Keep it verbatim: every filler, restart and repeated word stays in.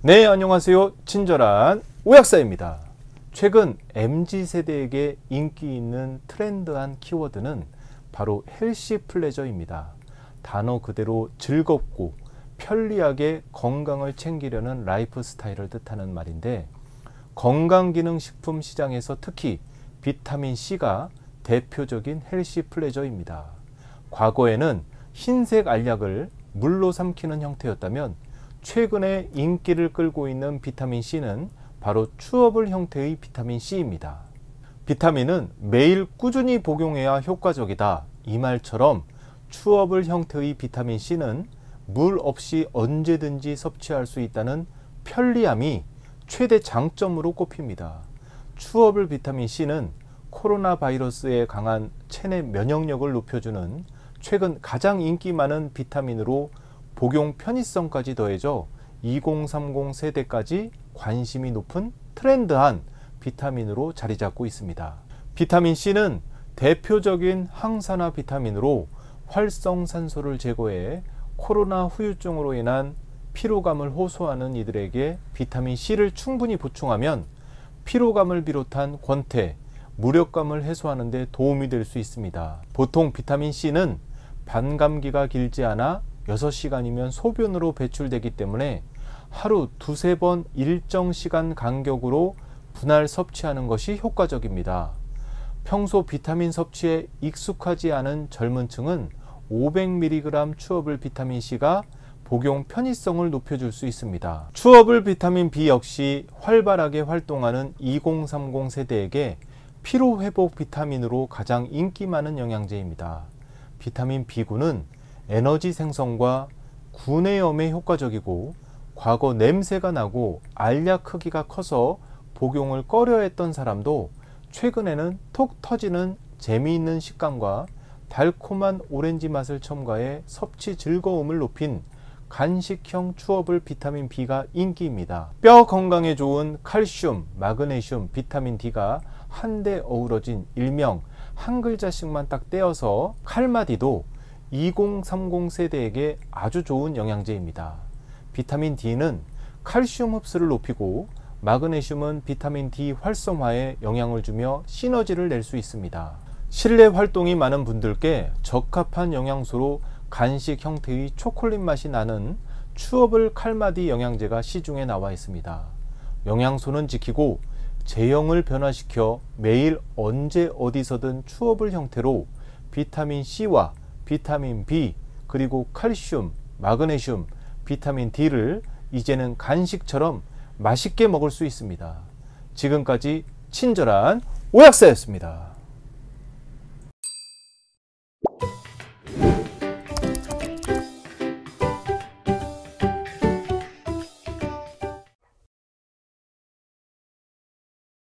네, 안녕하세요. 친절한 오약사입니다. 최근 엠지 세대에게 인기 있는 트렌드한 키워드는 바로 헬시 플레저입니다. 단어 그대로 즐겁고 편리하게 건강을 챙기려는 라이프 스타일을 뜻하는 말인데, 건강기능식품 시장에서 특히 비타민 C가 대표적인 헬시 플레저입니다. 과거에는 흰색 알약을 물로 삼키는 형태였다면 최근에 인기를 끌고 있는 비타민 C는 바로 추어블 형태의 비타민 C입니다. 비타민은 매일 꾸준히 복용해야 효과적이다, 이 말처럼 추어블 형태의 비타민 C는 물 없이 언제든지 섭취할 수 있다는 편리함이 최대 장점으로 꼽힙니다. 추어블 비타민 C는 코로나 바이러스에 강한 체내 면역력을 높여주는 최근 가장 인기 많은 비타민으로 복용 편의성까지 더해져 이공삼공 세대까지 관심이 높은 트렌드한 비타민으로 자리 잡고 있습니다. 비타민 C는 대표적인 항산화 비타민으로 활성산소를 제거해 코로나 후유증으로 인한 피로감을 호소하는 이들에게 비타민 C를 충분히 보충하면 피로감을 비롯한 권태, 무력감을 해소하는 데 도움이 될 수 있습니다. 보통 비타민 C는 반감기가 길지 않아 여섯 시간이면 소변으로 배출되기 때문에 하루 두세 번 일정 시간 간격으로 분할 섭취하는 것이 효과적입니다. 평소 비타민 섭취에 익숙하지 않은 젊은 층은 오백 밀리그램 추어블 비타민 C가 복용 편의성을 높여줄 수 있습니다. 추어블 비타민 B 역시 활발하게 활동하는 이공삼공 세대에게 피로회복 비타민으로 가장 인기 많은 영양제입니다. 비타민 B군은 에너지 생성과 구내염에 효과적이고, 과거 냄새가 나고 알약 크기가 커서 복용을 꺼려했던 사람도 최근에는 톡 터지는 재미있는 식감과 달콤한 오렌지 맛을 첨가해 섭취 즐거움을 높인 간식형 추어블 비타민 B가 인기입니다. 뼈 건강에 좋은 칼슘, 마그네슘, 비타민 D가 한데 어우러진 일명 한 글자씩만 딱 떼어서 칼마디도 이공삼공 세대에게 아주 좋은 영양제입니다. 비타민 D는 칼슘 흡수를 높이고, 마그네슘은 비타민 D 활성화에 영향을 주며 시너지를 낼 수 있습니다. 실내 활동이 많은 분들께 적합한 영양소로 간식 형태의 초콜릿 맛이 나는 추어블 칼마디 영양제가 시중에 나와 있습니다. 영양소는 지키고 제형을 변화시켜 매일 언제 어디서든 추어블 형태로 비타민 C와 비타민 B, 그리고 칼슘, 마그네슘, 비타민 D를 이제는 간식처럼 맛있게 먹을 수 있습니다. 지금까지 친절한 오약사였습니다.